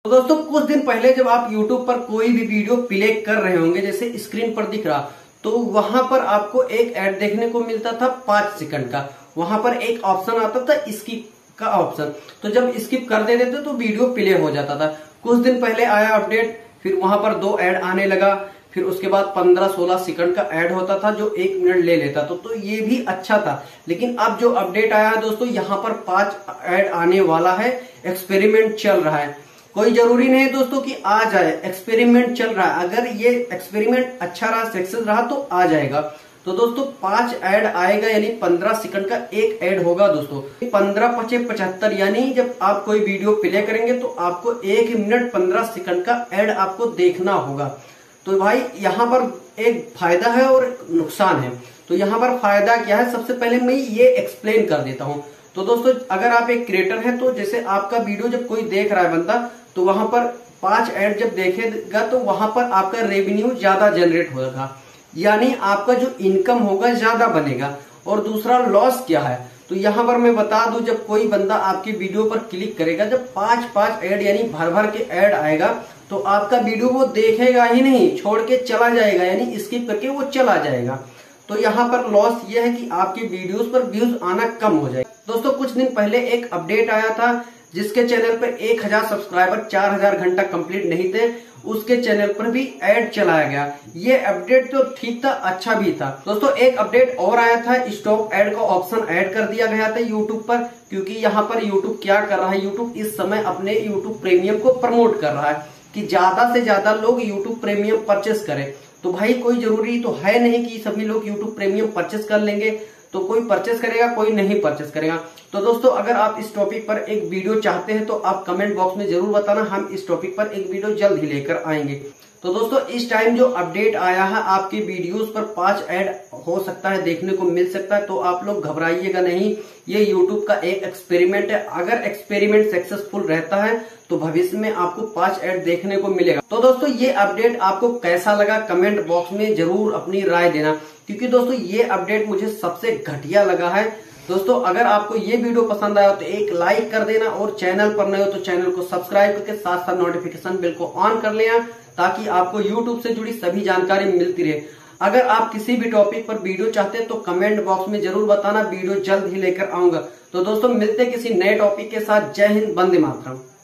तो दोस्तों कुछ दिन पहले जब आप YouTube पर कोई भी वीडियो प्ले कर रहे होंगे, जैसे स्क्रीन पर दिख रहा, तो वहां पर आपको एक ऐड देखने को मिलता था 5 सेकंड का। वहां पर एक ऑप्शन आता था स्किप का ऑप्शन, तो जब स्किप कर देते थे तो वीडियो प्ले हो जाता था। कुछ दिन पहले आया अपडेट, फिर वहां पर 2 ऐड आने लगा, फिर उसके बाद 15-16 सेकंड का ऐड होता था जो 1 मिनट ले लेता था, तो ये भी अच्छा था। लेकिन अब जो अपडेट आया है दोस्तों, यहाँ पर 5 ऐड आने वाला है। एक्सपेरिमेंट चल रहा है, कोई जरूरी नहीं है दोस्तों कि आ जाए, एक्सपेरिमेंट चल रहा है। अगर ये एक्सपेरिमेंट अच्छा रहा, सक्सेस रहा तो आ जाएगा। तो दोस्तों 5 ऐड आएगा, यानी 15 सेकंड का एक ऐड होगा दोस्तों। 15×5 = 75, यानी जब आप कोई वीडियो प्ले करेंगे तो आपको 1 मिनट 15 सेकंड का ऐड आपको देखना होगा। तो भाई यहाँ पर एक फायदा है और एक नुकसान है। तो यहाँ पर फायदा क्या है, सबसे पहले मैं ये एक्सप्लेन कर देता हूँ। तो दोस्तों अगर आप एक क्रिएटर हैं, तो जैसे आपका वीडियो जब कोई देख रहा है बंदा, तो वहां पर 5 ऐड जब देखेगा तो वहां पर आपका रेवेन्यू ज्यादा जनरेट होगा, यानी आपका जो इनकम होगा ज्यादा बनेगा। और दूसरा लॉस क्या है, तो यहाँ पर मैं बता दूं, जब कोई बंदा आपकी वीडियो पर क्लिक करेगा, जब 5 ऐड यानी भर भर के ऐड आएगा, तो आपका वीडियो वो देखेगा ही नहीं, छोड़ के चला जाएगा, यानी स्किप करके वो चला जाएगा। तो यहाँ पर लॉस ये है कि आपके वीडियोस पर व्यूज आना कम हो जाएगा। दोस्तों कुछ दिन पहले एक अपडेट आया था, जिसके चैनल पर 1000 सब्सक्राइबर 4000 घंटा कंप्लीट नहीं थे, उसके चैनल पर भी ऐड चलाया गया। ये अपडेट तो ठीक था, अच्छा भी था। दोस्तों एक अपडेट और आया था, स्टॉप ऐड का ऑप्शन ऐड कर दिया गया था यूट्यूब पर। क्योंकि यहाँ पर यूट्यूब क्या कर रहा है, यूट्यूब इस समय अपने यूट्यूब प्रीमियम को प्रमोट कर रहा है कि ज्यादा से ज्यादा लोग यूट्यूब प्रीमियम परचेस करें। तो भाई कोई जरूरी तो है नहीं कि सभी लोग यूट्यूब प्रीमियम परचेस कर लेंगे, तो कोई परचेस करेगा, कोई नहीं परचेस करेगा। तो दोस्तों अगर आप इस टॉपिक पर एक वीडियो चाहते हैं तो आप कमेंट बॉक्स में जरूर बताना, हम इस टॉपिक पर एक वीडियो जल्द ही लेकर आएंगे। तो दोस्तों इस टाइम जो अपडेट आया है, आपकी वीडियोस पर 5 ऐड हो सकता है देखने को मिल सकता है, तो आप लोग घबराइएगा नहीं। ये यूट्यूब का एक एक्सपेरिमेंट है, अगर एक्सपेरिमेंट सक्सेसफुल रहता है तो भविष्य में आपको 5 ऐड देखने को मिलेगा। तो दोस्तों ये अपडेट आपको कैसा लगा, कमेंट बॉक्स में जरूर अपनी राय देना, क्योंकि दोस्तों ये अपडेट मुझे सबसे घटिया लगा है। दोस्तों अगर आपको ये वीडियो पसंद आया तो एक लाइक कर देना, और चैनल पर नए हो तो चैनल को सब्सक्राइब करके साथ साथ नोटिफिकेशन बिल को ऑन कर लेना, ताकि आपको यूट्यूब से जुड़ी सभी जानकारी मिलती रहे। अगर आप किसी भी टॉपिक पर वीडियो चाहते हैं तो कमेंट बॉक्स में जरूर बताना, वीडियो जल्द ही लेकर आऊंगा। तो दोस्तों मिलते किसी नए टॉपिक के साथ। जय हिंद, वंदे मातरम।